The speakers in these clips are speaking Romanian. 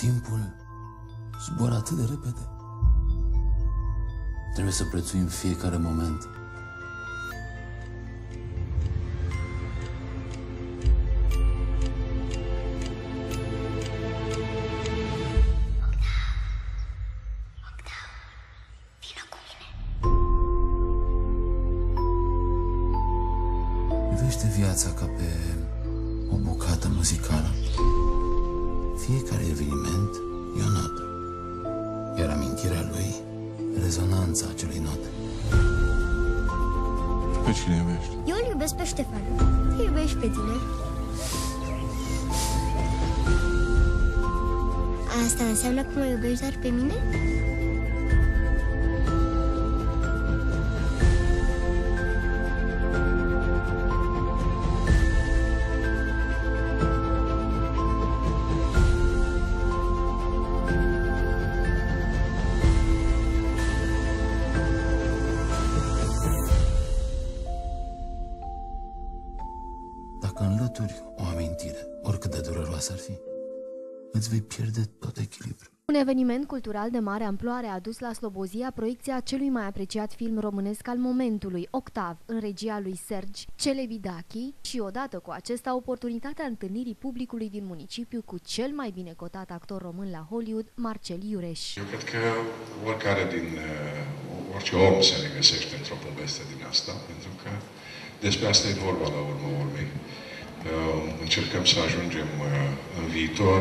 Timpul zboară atât de repede. Trebuie să prețuim fiecare moment. Privește viața ca pe o bucată muzicală. Fiecare eveniment e o notă, iar amintirea lui, rezonanța acelei note. Pe cine iubești? Eu îl iubesc pe Ștefan. Te iubești pe tine. Asta înseamnă că mă iubești doar pe mine? Dacă înlături o amintire, oricât de dureroasă ar fi, îți vei pierde tot echilibrul. Un eveniment cultural de mare amploare a adus la Slobozia proiecția celui mai apreciat film românesc al momentului, Octav, în regia lui Serge Celebidache, și odată cu acesta oportunitatea întâlnirii publicului din municipiu cu cel mai bine cotat actor român la Hollywood, Marcel Iureș. Eu cred că orice om se regăsește într-o poveste din asta, pentru că despre asta e vorba la urmă urmei. Încercăm să ajungem în viitor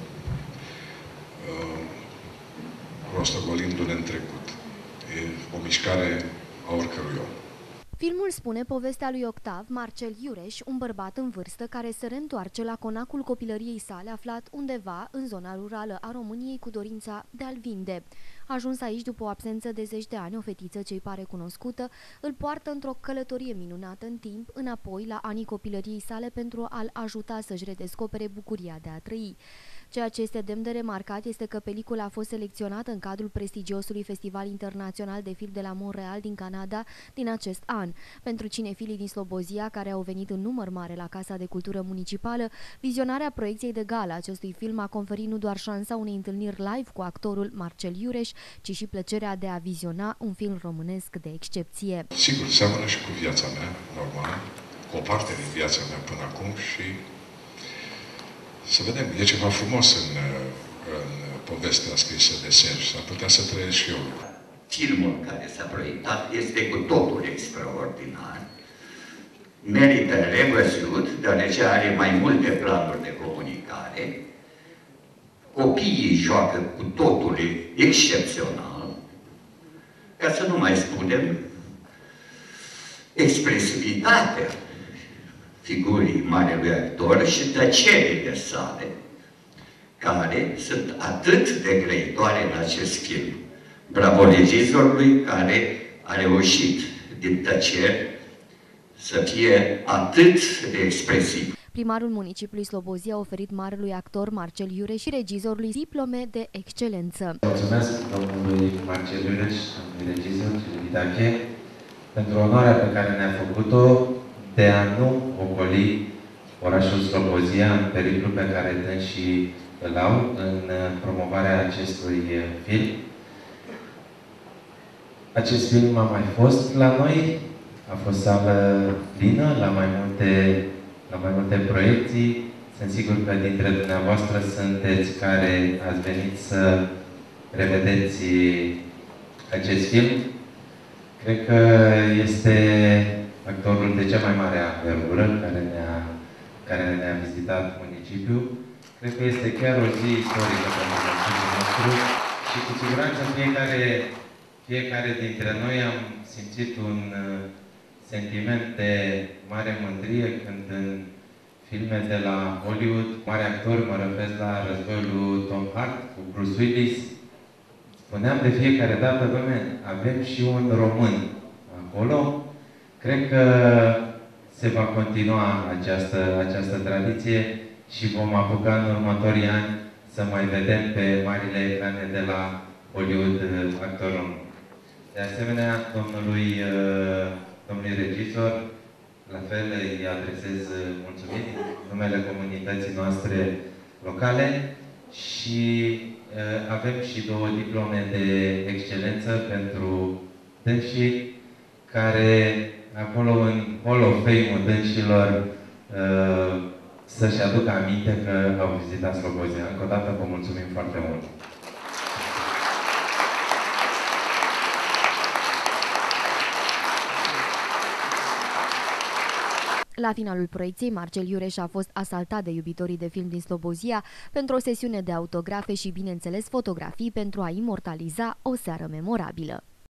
rostogolindu-ne în trecut. E o mișcare a oricărui om. Filmul spune povestea lui Octav, Marcel Iureș, un bărbat în vârstă care se reîntoarce la conacul copilăriei sale aflat undeva în zona rurală a României cu dorința de a-l vinde. Ajuns aici după o absență de 10 de ani, o fetiță ce-i pare cunoscută îl poartă într-o călătorie minunată în timp, înapoi la anii copilăriei sale pentru a-l ajuta să-și redescopere bucuria de a trăi. Ceea ce este demn de remarcat este că pelicula a fost selecționată în cadrul prestigiosului Festival Internațional de Film de la Montreal din Canada din acest an. Pentru cinefilii din Slobozia, care au venit în număr mare la Casa de Cultură Municipală, vizionarea proiecției de gală acestui film a conferit nu doar șansa unei întâlniri live cu actorul Marcel Iureș, ci și plăcerea de a viziona un film românesc de excepție. Sigur, seamănă și cu viața mea normală, cu o parte din viața mea până acum și să vedem, e ceva frumos în povestea scrisă de Serge, s-ar putea să trăiesc și eu. Filmul care s-a proiectat este cu totul extraordinar. Merită revăzut, deoarece are mai multe planuri de comunicare. Copiii joacă cu totul excepțional. Ca să nu mai spunem expresivitatea figurii marelui actor și tăcerile sale, care sunt atât de grăitoare în acest film. Bravo regizorului care a reușit din tăceri să fie atât de expresiv. Primarul municipiului Slobozia a oferit marelui actor Marcel Iureș și regizorului diplome de excelență. Mulțumesc domnului Marcel Iureș, domnului regizor Celebidache, pentru onoarea pe care ne-a făcut-o de a nu ocoli orașul Slobozia în periplul pe care dânsii îl au în promovarea acestui film. Acest film a mai fost la noi, a fost sală plină la mai multe proiecții. Sunt sigur că dintre dumneavoastră sunteți care ați venit să revedeți acest film. Cred că este actorul de cea mai mare anvergură care ne-a vizitat municipiul. Cred că este chiar o zi istorică pentru municipiul nostru și cu siguranță fiecare dintre noi am simțit un sentiment de mare mândrie când în filme de la Hollywood, mari actori, mă refer la Războiul lui Tom Hart cu Bruce Willis, spuneam de fiecare dată, avem și un român acolo. Cred că se va continua această tradiție și vom apuca în următorii ani să mai vedem pe marile ecrane de la Hollywood actorul. De asemenea, domnului regizor, la fel îi adresez mulțumiri în numele comunității noastre locale și avem și 2 diplome de excelență pentru dânsii, care acolo în Hall of Fame-ul dânșilor să-și aducă aminte că au vizitat Slobozia. Încă o dată vă mulțumim foarte mult! La finalul proiecției, Marcel Iureș a fost asaltat de iubitorii de film din Slobozia pentru o sesiune de autografe și, bineînțeles, fotografii pentru a imortaliza o seară memorabilă.